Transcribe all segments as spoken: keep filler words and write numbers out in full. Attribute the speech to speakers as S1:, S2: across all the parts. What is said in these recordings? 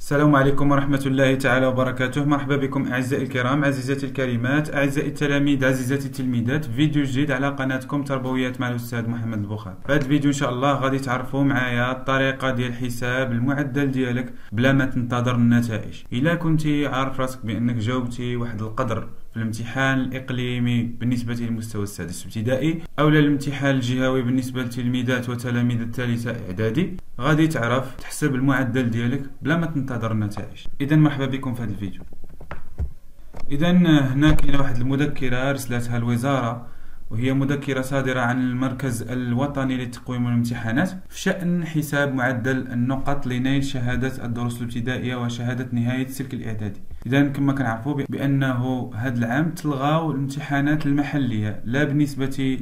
S1: السلام عليكم ورحمة الله تعالى وبركاته. مرحبا بكم أعزائي الكرام، عزيزاتي الكريمات، أعزائي التلاميذ، عزيزاتي التلميذات، فيديو جديد على قناتكم تربويات مع الأستاذ محمد البخاري. في هذا الفيديو إن شاء الله غادي تعرفوا معايا الطريقة ديال حساب المعدل ديالك بلا ما تنتظر النتائج. إلا كنتي عارف راسك بأنك جاوبتي واحد القدر في الامتحان الإقليمي بالنسبة للمستوى السادس ابتدائي أو الامتحان الجهوي بالنسبة للتلميذات وتلاميذ الثالثة إعدادي، غادي تعرف تحسب المعدل ديالك بلا ما تنتظر النتائج. إذا مرحبا بكم في هذا الفيديو. إذا هنا كاينه واحد المذكرة رسلتها الوزارة، وهي مذكرة صادرة عن المركز الوطني للتقويم والامتحانات في شأن حساب معدل النقط لنيل شهادة الدروس الابتدائية وشهادة نهاية السلك الإعدادي. إذا كما كنعرفوا بأنه هذا العام تلغاو الامتحانات المحلية، لا بالنسبة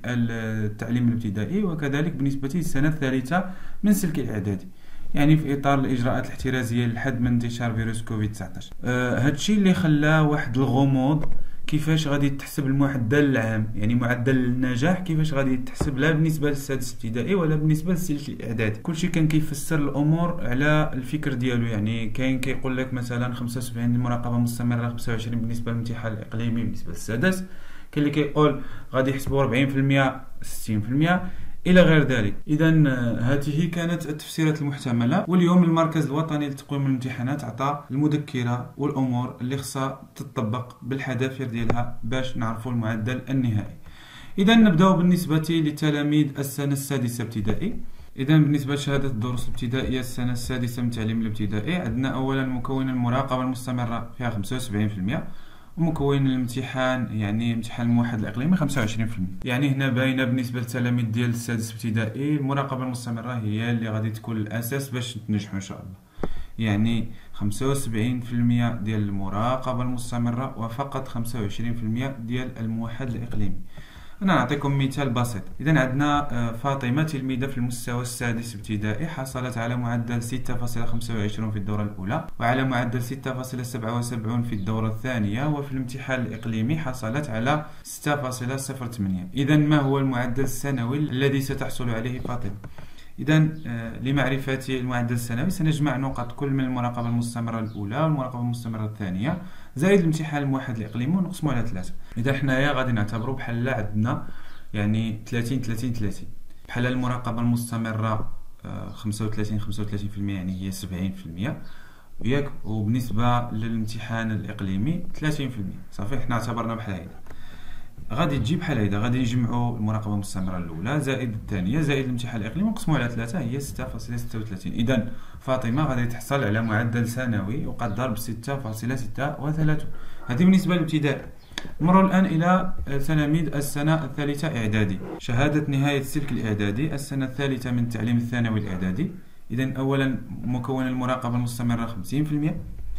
S1: للتعليم الابتدائي وكذلك بالنسبة للسنة الثالثة من السلك الإعدادي، يعني في اطار الاجراءات الاحترازيه للحد من انتشار فيروس كوفيد تسعطاش. آه هذا الشيء اللي خلى واحد الغموض كيفاش غادي تحسب المعدل العام، يعني معدل النجاح كيفاش غادي تحسب لا بالنسبه للسادس ابتدائي ولا بالنسبه للسلك الاعدادي. كلشي كان كيفسر الامور على الفكر ديالو، يعني كاين كيقول لك مثلا خمسة وسبعين المراقبه مستمره، خمسة وعشرين بالنسبه للامتحان الاقليمي بالنسبه للسادس، كاين اللي كيقول غادي يحسبوا أربعين بالمئة ستين بالمئة إلى غير ذلك. إذا هذه كانت التفسيرات المحتملة، واليوم المركز الوطني لتقويم الامتحانات عطى المذكرة والأمور اللي خصها تطبق بالحذافير ديالها باش نعرفوا المعدل النهائي. إذا نبداو بالنسبة لتلاميذ السنة السادسة ابتدائي. إذا بالنسبة لشهادة الدروس الابتدائية السنة السادسة من التعليم الابتدائي، عندنا أولا مكون المراقبة المستمرة فيها خمسة وسبعين بالمئة، ومكون الامتحان يعني امتحان الموحد الاقليمي خمسة وعشرين بالمئة. يعني هنا باينه بالنسبه للتلاميذ ديال السادس ابتدائي المراقبه المستمره هي اللي غادي تكون الاساس باش تنجحوا ان شاء الله، يعني خمسة وسبعين بالمئة ديال المراقبه المستمره وفقط خمسة وعشرين بالمئة ديال الموحد الاقليمي. أنا نعطيكم مثال بسيط. إذا عندنا فاطمة تلميذة في المستوى السادس ابتدائي، حصلت على معدل ستة فاصلة خمسة وعشرين في الدورة الأولى، وعلى معدل ستة فاصلة سبعة وسبعين في الدورة الثانية، وفي الامتحان الإقليمي حصلت على ستة فاصلة صفر ثمانية. إذا ما هو المعدل السنوي الذي ستحصل عليه فاطمة؟ إذا لمعرفة المعدل السنوي سنجمع نقط كل من المراقبة المستمرة الأولى والمراقبة المستمرة الثانية زائد الامتحان الموحد الإقليمي ونقسمه على ثلاثة. إذا حنايا غادي نعتبروا بحال عندنا يعني ثلاثين ثلاثين ثلاثين، بحال المراقبة المستمرة خمسة وثلاثين خمسة وثلاثين بالمئة يعني هي سبعين بالمئة ياك، وبالنسبة للامتحان الإقليمي ثلاثين بالمئة. صافي حنا اعتبرنا بحال هيدا. غادي تجي بحال هيدا، غادي نجمعوا المراقبه المستمره الاولى زائد الثانيه زائد الامتحان الاقليمي ونقسموه على ثلاثة، هي ستة فاصلة ستة وثلاثين. اذا فاطمه غادي تحصل على معدل سنوي يقدر ب ستة فاصلة ستة وثلاثين. هذه بالنسبه للابتدائي. نمر الان الى تلاميذ السنه الثالثه اعدادي، شهاده نهايه السلك الاعدادي السنه الثالثه من التعليم الثانوي الاعدادي. اذا اولا مكون المراقبه المستمره خمسين بالمئة،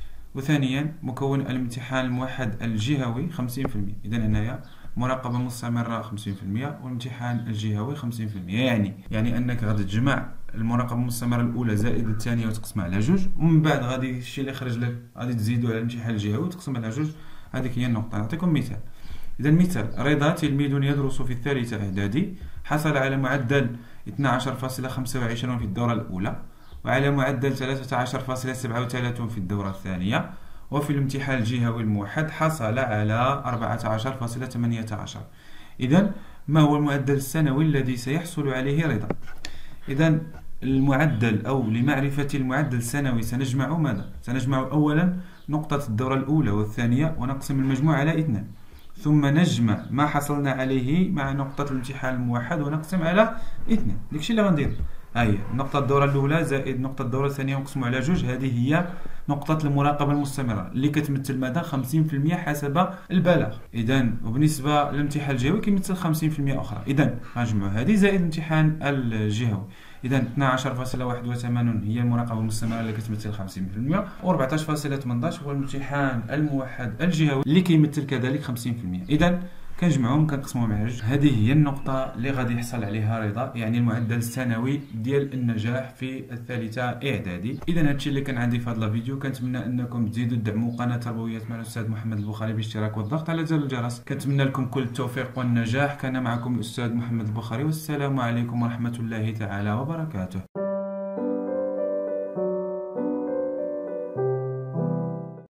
S1: وثانيا مكون الامتحان الموحد الجهوي خمسين بالمئة. اذا هنايا مراقبة مستمرة خمسين بالمئة والامتحان الجهوي خمسين بالمئة، يعني يعني أنك غادي تجمع المراقبة المستمرة الأولى زائد الثانية وتقسمها على جوج، ومن بعد غادي الشيء اللي خرج لك غادي تزيدو على الامتحان الجهوي وتقسم على جوج. هذيك هي النقطة. نعطيكم مثال. إذا مثال: رضا تلميذ يدرس في الثالثة إعدادي، حصل على معدل اثنا عشر فاصلة خمسة وعشرين في الدورة الأولى، وعلى معدل ثلاثة عشر فاصلة سبعة وثلاثين في الدورة الثانية، وفي الامتحان الجهوي الموحد حصل على أربعة عشر فاصلة ثمانية عشر. إذا ما هو المعدل السنوي الذي سيحصل عليه رضا؟ إذا المعدل أو لمعرفة المعدل السنوي سنجمع ماذا؟ سنجمع أولا نقطة الدورة الأولى والثانية ونقسم المجموع على اثنان، ثم نجمع ما حصلنا عليه مع نقطة الامتحان الموحد ونقسم على اثنان. داكشي اللي غندير. هاهي نقطة الدورة الأولى زائد نقطة الدورة الثانية ونقسموا على جوج، هذه هي نقطة المراقبة المستمرة اللي كتمثل ماذا؟ خمسين بالمئة حسب البلاغ. إذا وبالنسبة للامتحان الجهوي كيمثل خمسين بالمئة أخرى. إذا غنجمعوا هذه زائد الامتحان الجهوي. إذا اثنا عشر فاصلة واحد وثمانين هي المراقبة المستمرة اللي كتمثل خمسين بالمئة، و أربعة عشر فاصلة ثمانية عشر هو الامتحان الموحد الجهوي اللي كيمثل كذلك خمسين بالمئة. إذا كنجمعهم كنقسموهم على جوج. هذه هي النقطة اللي غادي يحصل عليها رضا، يعني المعدل السنوي ديال النجاح في الثالثة إعدادي. إذا هادشي اللي كان عندي في هذا الفيديو. كنتمنى أنكم تزيدوا تدعموا قناة تربويات مع الأستاذ محمد البخاري بالاشتراك والضغط على زر الجرس. كنتمنى لكم كل التوفيق والنجاح. كان معكم الأستاذ محمد البخاري، والسلام عليكم ورحمة الله تعالى وبركاته.